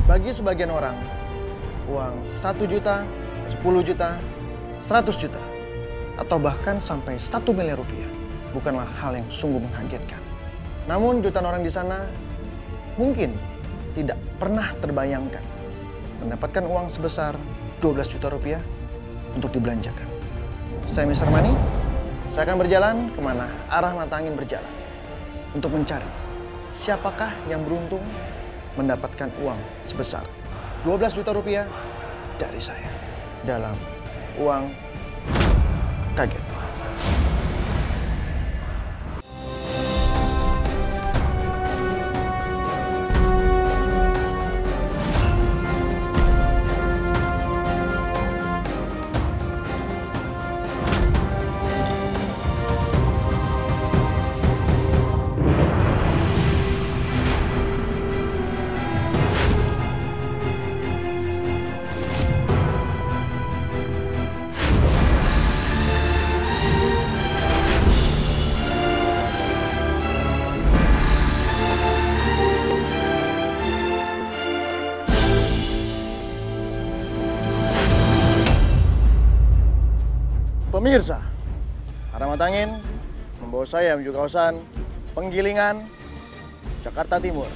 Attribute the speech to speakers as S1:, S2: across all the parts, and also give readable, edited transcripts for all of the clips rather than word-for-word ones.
S1: Bagi sebagian orang, uang 1 juta, 10 juta, 100 juta, atau bahkan sampai 1 miliar rupiah bukanlah hal yang sungguh mengagetkan. Namun jutaan orang di sana mungkin tidak pernah terbayangkan mendapatkan uang sebesar 12 juta rupiah untuk dibelanjakan. Saya Mr. Money, saya akan berjalan kemana arah mata angin berjalan untuk mencari siapakah yang beruntung mendapatkan uang sebesar 12 juta rupiah dari saya dalam Uang Kaget. Pemirsa, arah mata angin membawa saya menuju kawasan Penggilingan, Jakarta Timur.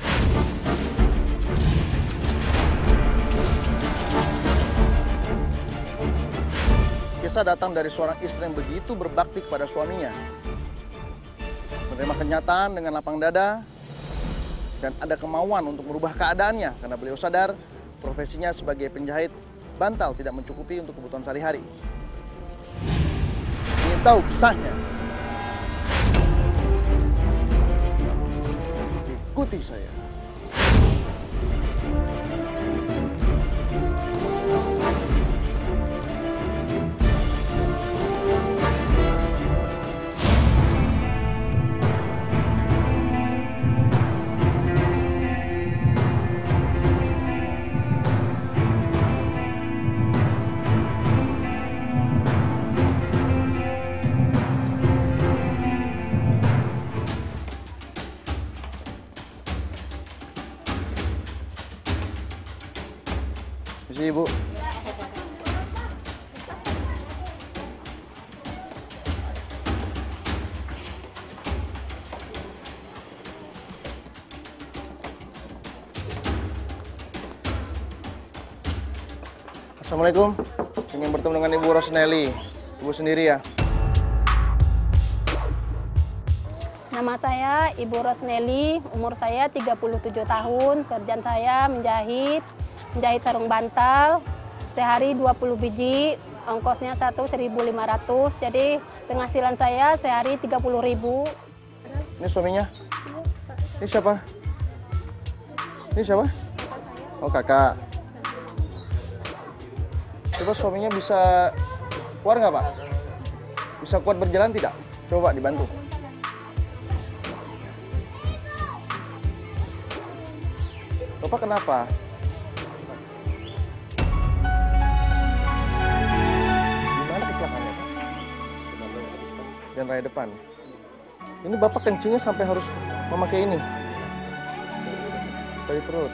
S1: Kisah datang dari seorang istri yang begitu berbakti kepada suaminya. Menerima kenyataan dengan lapang dada dan ada kemauan untuk merubah keadaannya karena beliau sadar profesinya sebagai penjahit bantal tidak mencukupi untuk kebutuhan sehari-hari. Ingin tahu kisahnya? Ikuti saya. Misi Ibu. Assalamualaikum. Ingin bertemu dengan Ibu Rosnelly. Ibu sendiri ya?
S2: Nama saya Ibu Rosnelly, umur saya 37 tahun. Kerjaan saya menjahit sarung bantal. Sehari 20 biji, ongkosnya 1.500. Jadi penghasilan saya sehari 30.000.
S1: Ini suaminya? Ini siapa? Ini siapa? Oh, kakak. Coba suaminya bisa keluar nggak, Pak? Bisa kuat berjalan tidak? Coba dibantu. Bapak kenapa? Gimana kecelakaannya, Pak? Jalan raya depan. Ini Bapak kencingnya sampai harus memakai ini. Dari perut.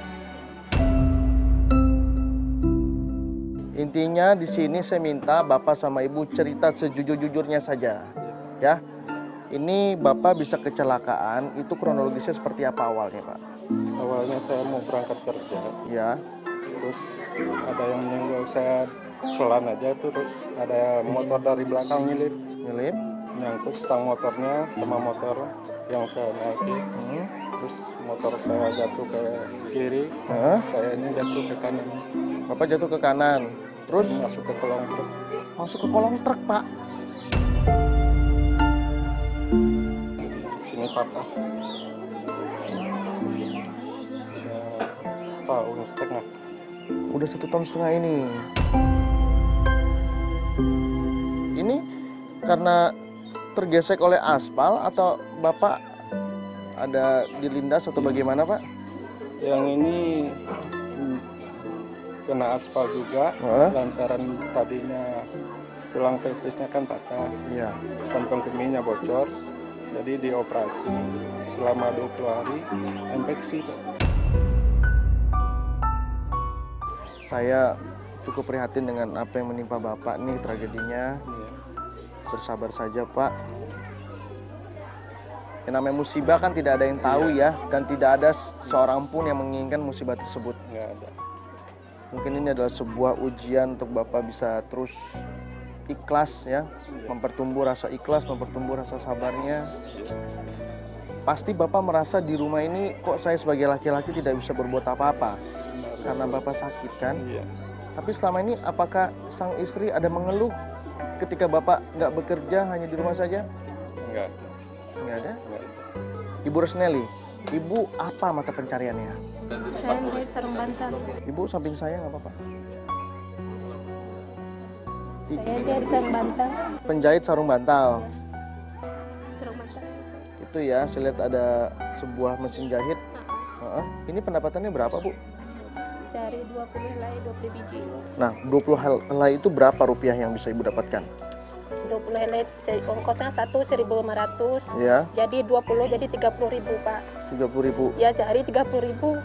S1: Intinya di sini saya minta Bapak sama Ibu cerita sejujur-jujurnya saja, ya. Ini Bapak bisa kecelakaan, itu kronologisnya seperti apa awalnya, Pak?
S3: Awalnya saya mau berangkat kerja,
S1: Ya.
S3: terus ada yang menyenggol saya pelan aja, terus ada motor dari belakang nyelip, nyangkut stang motornya sama motor yang saya naiki. Terus motor saya jatuh ke kiri, saya ini jatuh ke kanan.
S1: Bapak jatuh ke kanan, terus
S3: Masuk ke kolong truk.
S1: masuk ke kolong truk, Pak.
S3: Sini patah. Setahun setengah.
S1: Udah 1,5 tahun ini. Ini karena tergesek oleh aspal atau Bapak ada dilindas atau bagaimana, Pak?
S3: Yang ini kena aspal juga, lantaran tadinya tulang pelvisnya kan patah,
S1: Iya.
S3: kantong kemihnya bocor, jadi dioperasi selama 20 hari, infeksi, Pak.
S1: Saya cukup prihatin dengan apa yang menimpa Bapak nih, tragedinya.
S3: Iya.
S1: Bersabar saja, Pak. Yang namanya musibah kan tidak ada yang tahu ya, dan tidak ada seorang pun yang menginginkan musibah tersebut.
S3: Nggak ada.
S1: Mungkin ini adalah sebuah ujian untuk Bapak bisa terus ikhlas ya, mempertumbuh rasa ikhlas, mempertumbuh rasa sabarnya. Pasti Bapak merasa di rumah ini kok saya sebagai laki-laki tidak bisa berbuat apa-apa karena Bapak sakit kan?
S3: Iya.
S1: Tapi selama ini apakah sang istri ada mengeluh ketika Bapak nggak bekerja hanya di rumah saja?
S3: Nggak ada.
S1: Nggak ada?
S3: Nggak ada.
S1: Ibu Rosneli, Ibu apa mata pencariannya?
S2: Saya menjahit sarung bantal.
S1: Ibu samping saya nggak apa-apa.
S2: Saya jahit sarung bantal.
S1: Penjahit sarung bantal.
S2: Sarung bantal.
S1: Itu ya, saya lihat ada sebuah mesin jahit. Ini pendapatannya berapa, Bu?
S2: Sehari 20 helai 20 biji.
S1: Nah, 20 helai itu berapa rupiah yang bisa Ibu dapatkan?
S2: 20 helai ongkosnya 1.500.
S1: Ya,
S2: Jadi 20 jadi 30.000, Pak.
S1: 30.000.
S2: Ya sehari 30.000.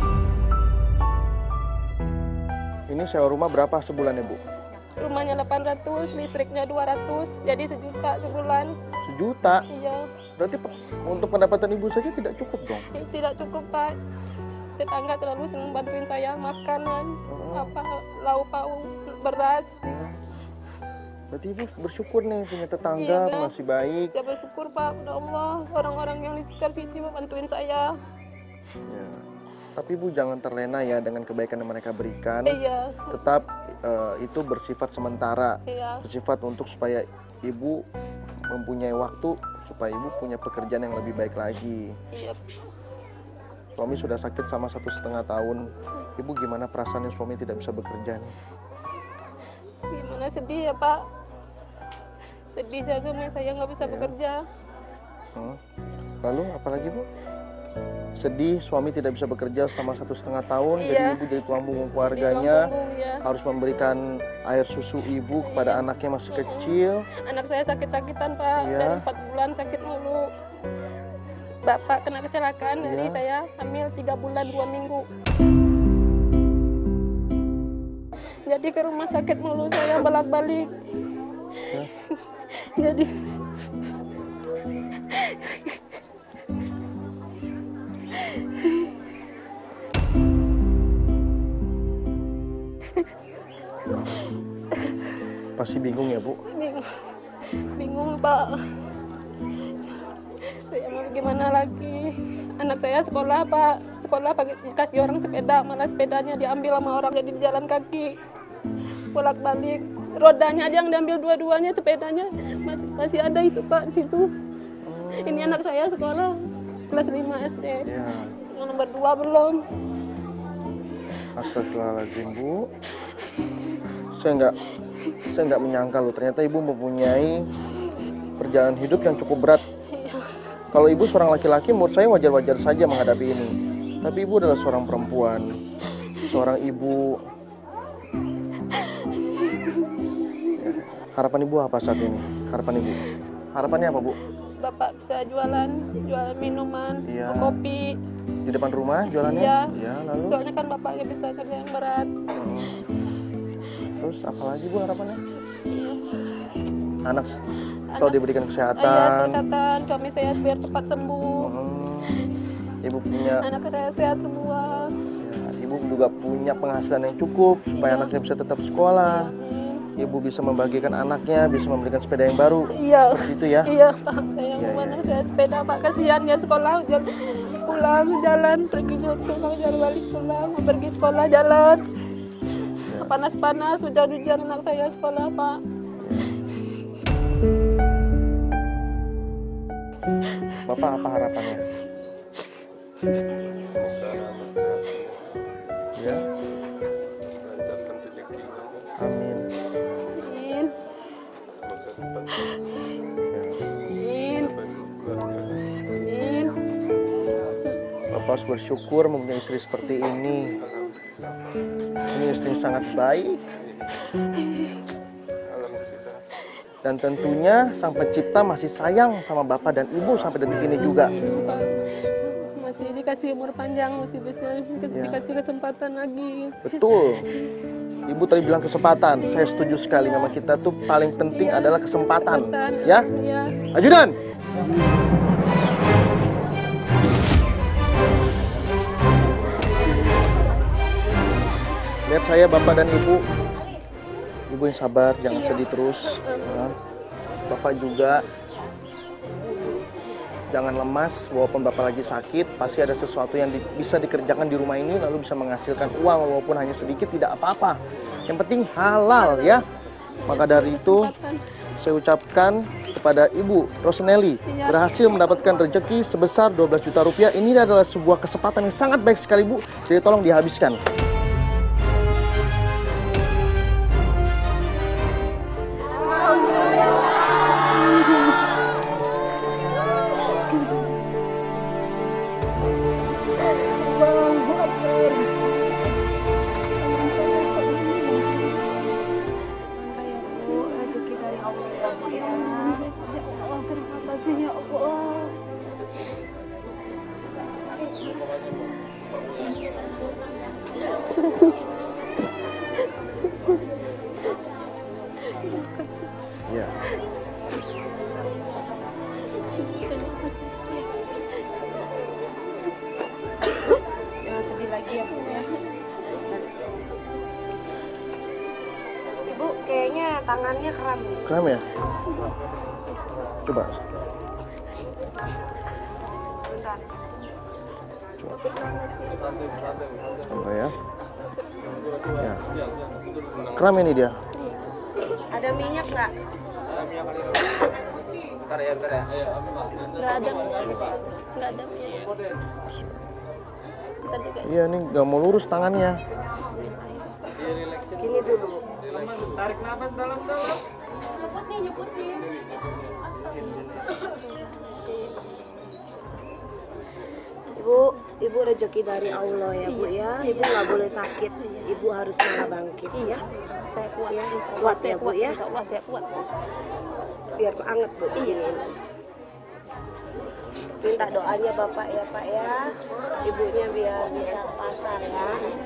S1: Ini sewa rumah berapa sebulan ya, Bu?
S2: Rumahnya 800, listriknya 200, jadi 1 juta sebulan.
S1: 1 juta.
S2: Iya,
S1: Berarti untuk pendapatan Ibu saja tidak cukup dong?
S2: tidak cukup, Pak. Tetangga selalu senang bantuin saya makanan, lauk pauk, beras.
S1: Berarti Ibu bersyukur nih punya tetangga
S2: Iya,
S1: masih baik.
S2: Saya bersyukur, Pak, pada Allah, orang-orang yang di sekitar sini membantuin saya.
S1: Ya. Tapi Ibu jangan terlena ya dengan kebaikan yang mereka berikan.
S2: Iya,
S1: Tetap itu bersifat sementara,
S2: iya,
S1: bersifat untuk supaya Ibu mempunyai waktu, supaya Ibu punya pekerjaan yang lebih baik lagi.
S2: iya.
S1: Suami sudah sakit selama 1,5 tahun. Ibu gimana perasaannya suami tidak bisa bekerja nih?
S2: Gimana, sedih ya, Pak. Sedih saya nggak bisa
S1: Iya.
S2: bekerja.
S1: Lalu apalagi, Bu? Sedih suami tidak bisa bekerja selama 1,5 tahun,
S2: Iya.
S1: jadi Ibu jadi tulang punggung keluarganya,
S2: Di Lampung, ya.
S1: harus memberikan air susu Ibu kepada anaknya masih kecil.
S2: Anak saya sakit-sakitan, Pak.
S1: Iya.
S2: Dari 4 bulan sakit mulu. Bapak kena kecelakaan, dari
S1: Iya.
S2: saya hamil 3 bulan 2 minggu. Jadi ke rumah sakit mulu saya bolak-balik.
S1: Ya.
S2: Jadi
S1: Pasti bingung ya, Bu?
S2: bingung, Pak. Saya mau gimana lagi? Anak saya sekolah, Pak. Sekolah pakai dikasih orang sepeda, malah sepedanya diambil sama orang, jadi di jalan kaki. Bolak-balik. Rodanya aja yang diambil dua-duanya, sepedanya masih ada itu, Pak, di situ. Ini anak saya sekolah kelas 5 SD.
S1: Ya.
S2: Yang nomor 2 belum.
S1: Astagfirullahaladzim, Bu. Saya nggak menyangka loh, ternyata Ibu mempunyai perjalanan hidup yang cukup berat. Kalau Ibu seorang laki-laki, menurut saya wajar-wajar saja menghadapi ini. Tapi Ibu adalah seorang perempuan, seorang ibu. Ya. Harapan Ibu apa saat ini? Harapan Ibu? Harapannya apa, Bu?
S2: Bapak bisa jualan minuman,
S1: Iya.
S2: kopi.
S1: Di depan rumah jualannya?
S2: Iya.
S1: Iya, lalu?
S2: Soalnya kan bapak nggak bisa kerja yang berat.
S1: Terus apa lagi, Bu, harapannya?
S2: Iya.
S1: Anak selalu diberikan
S2: Iya,
S1: kesehatan.
S2: kesehatan. Suami saya biar cepat sembuh.
S1: Ibu punya,
S2: Anak saya sehat semua.
S1: ya, Ibu juga punya penghasilan yang cukup supaya
S2: Iya.
S1: anaknya bisa tetap sekolah. Ibu bisa membagikan anaknya, bisa memberikan sepeda yang baru.
S2: Iya.
S1: Seperti itu ya?
S2: Iya, Pak. Saya
S1: Iya,
S2: mau
S1: iya.
S2: saya sepeda, Pak. Kasihan ya sekolah. Pulang jalan, pergi pulang jalan balik pulang. Pergi sekolah jalan.
S1: Ya.
S2: Panas-panas, hujan-hujan anak saya sekolah, Pak.
S1: Bapak apa harapannya? Ya,
S3: Lancarkan rezeki.
S1: amin.
S2: Amin.
S1: Ya.
S2: Amin. Amin.
S1: Bapak harus bersyukur mempunyai istri seperti ini. Ini istri sangat baik.
S3: Alhamdulillah.
S1: Dan tentunya Sang Pencipta masih sayang sama Bapak dan Ibu sampai detik ini juga.
S2: Pak, masih dikasih dikasih umur panjang, masih bisa dikasih kesempatan lagi.
S1: Betul. Ibu tadi bilang kesempatan. Saya setuju sekali sama kita tuh paling penting adalah kesempatan. Ya?
S2: Iya.
S1: Ajudan. Lihat saya Bapak dan Ibu. Ibu yang sabar, jangan sedih terus. Ya. Bapak juga jangan lemas, walaupun Bapak lagi sakit, pasti ada sesuatu yang bisa dikerjakan di rumah ini, lalu bisa menghasilkan uang, walaupun hanya sedikit, tidak apa-apa. Yang penting halal ya. Maka dari itu, saya ucapkan kepada Ibu Rosenelli, berhasil mendapatkan rezeki sebesar 12 juta rupiah. Ini adalah sebuah kesempatan yang sangat baik sekali, Bu. Jadi tolong dihabiskan. Ya.
S4: Jangan sedih lagi ya Bu ya. Ibu kayaknya tangannya kram.
S1: Kram ya? Coba.
S4: Sebentar.
S1: Coba ya. Ya. Kram ini dia.
S4: Ada minyak nggak?
S2: Nggak ada minyak. Tadi kayak
S1: Iya, ini nggak mau lurus tangannya.
S4: Gini dulu.
S3: Tarik nafas dalam-dalam.
S4: Ibu rezeki dari Allah ya Bu ya. Ibu nggak boleh sakit. Ibu harus malah bangkit ya.
S2: saya kuat.
S4: Ya,
S2: Insya Allah
S4: kuat
S2: saya
S4: ya, Bu,
S2: kuat.
S4: ya.
S2: Insya Allah saya kuat.
S4: Biar anget Bu. Gini. Minta doanya Bapak ya Pak ya. Ibunya biar bisa ke pasar ya.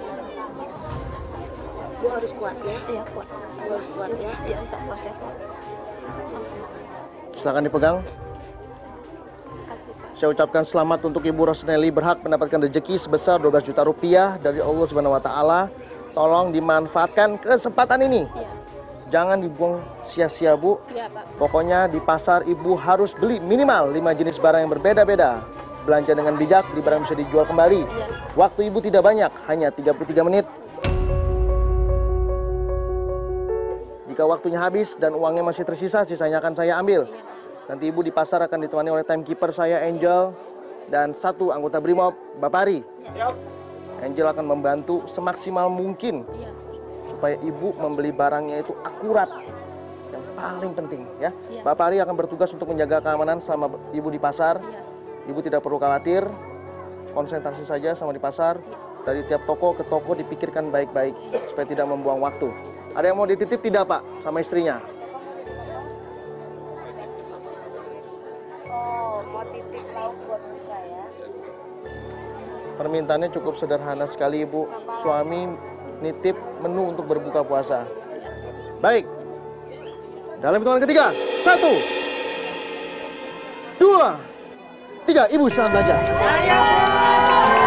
S4: Bu harus kuat ya.
S2: Iya kuat.
S4: Bu harus kuat ya.
S2: Iya insya Allah saya kuat.
S1: Silakan dipegang.
S2: Kasih Pak.
S1: Saya ucapkan selamat untuk Ibu Rosenelli berhak mendapatkan rezeki sebesar 12 juta rupiah dari Allah Subhanahu wa taala. Tolong dimanfaatkan kesempatan ini.
S2: Iya.
S1: Jangan dibuang sia-sia, Bu.
S2: Iya Pak.
S1: Pokoknya di pasar Ibu harus beli minimal 5 jenis barang yang berbeda-beda. Belanja dengan bijak, beli barang bisa dijual kembali.
S2: Iya.
S1: Waktu Ibu tidak banyak, hanya 33 menit. Jika waktunya habis dan uangnya masih tersisa, sisanya akan saya ambil. Nanti Ibu di pasar akan ditemani oleh timekeeper saya, Angel, dan satu anggota Brimob, Bapari. Angel akan membantu semaksimal mungkin
S2: Iya.
S1: supaya Ibu membeli barangnya itu akurat. Yang paling penting ya.
S2: Iya.
S1: Bapari akan bertugas untuk menjaga keamanan selama Ibu di pasar.
S2: Iya.
S1: Ibu tidak perlu khawatir, konsentrasi saja sama di pasar. Dari tiap toko ke toko dipikirkan baik-baik supaya tidak membuang waktu. Ada yang mau dititip tidak Pak sama istrinya?
S4: Oh, mau titip lauk buat buka ya.
S1: Permintaannya cukup sederhana sekali Ibu. Suami nitip menu untuk berbuka puasa. Baik. Dalam hitungan ketiga. 1, 2, 3. Ibu silakan belanja.